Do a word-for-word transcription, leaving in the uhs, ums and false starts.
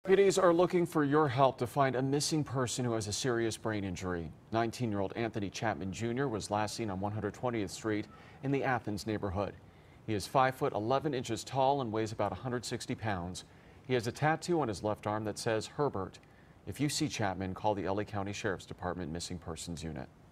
Deputies are looking for your help to find a missing person who has a serious brain injury. nineteen-year-old Anthony Chapman Junior was last seen on one hundred twentieth Street in the Athens neighborhood. He is five foot eleven inches tall and weighs about one hundred sixty pounds. He has a tattoo on his left arm that says Herbert. If you see Chapman, call the L A County Sheriff's Department Missing Persons Unit.